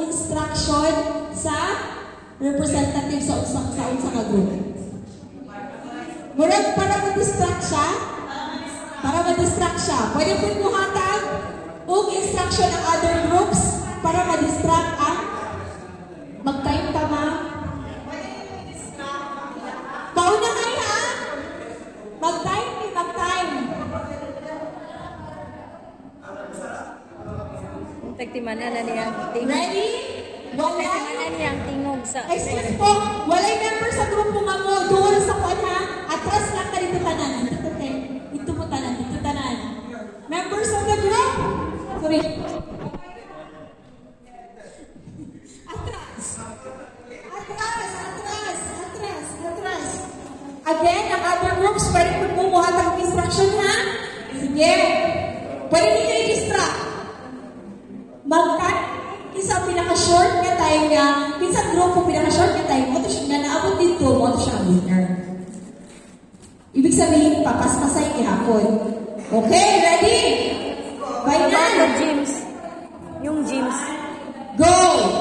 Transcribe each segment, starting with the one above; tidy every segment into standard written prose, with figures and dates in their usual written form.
instruction sa representative sa unsang ka group. Murag para ma-distract siya. Pwede po muhatag o instruction ng other groups para ma-distract ang mag-time ka, ma'am. Pauna kayo, ha? Mag-time. Tagtimanan na niyang tingog. Ready? Tagtimanan niyang tingog sa... Excuse po, walay member sa grupo nga mo. Doon sa kuwan, ha? Atras lang ka dito tanan. Dito mo tanan. Members of the group? Sorry. Atras. Again, ang other groups, pwede po kumuha ng instruction, ha? Sige. Pwede niyo i-distract. Magkat, isa pinaka-short nga tayo nga, pinsan grupo pinaka-short nga tayo, mo ito siya nga naabot dito, mo ito siya ang winner. Ibig sabihin, papaspasay ihapon. Okay, ready? By now. Yung gyms. Go!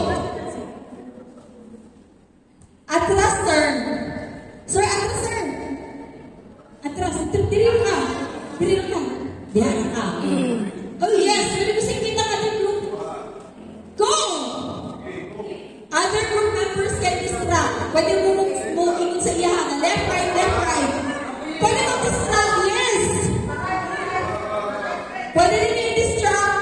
Atras, sir. Sir, atras, sir. Atras. Diri ka. Diyan ka. Oh, yes. Pwede mo sa hindi ng other group. Go! Other group members can distract. Pwede mo ingon sa iya. Left, right. Pwede mo distract. Yes! Pwede rin yung distract.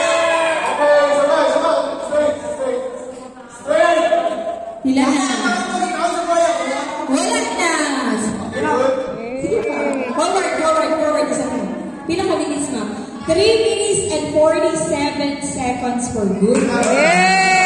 Ilahan. Wala na. Sige pa. Forward. Isa pa. Pinakabilis, ma'am. 3 minutes and 47 seconds for good. Yay!